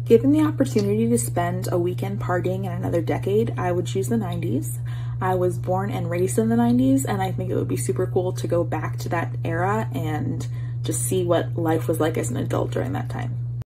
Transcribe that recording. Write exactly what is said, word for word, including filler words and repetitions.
Given the opportunity to spend a weekend partying in another decade, I would choose the nineties. I was born and raised in the nineties, and I think it would be super cool to go back to that era and just see what life was like as an adult during that time.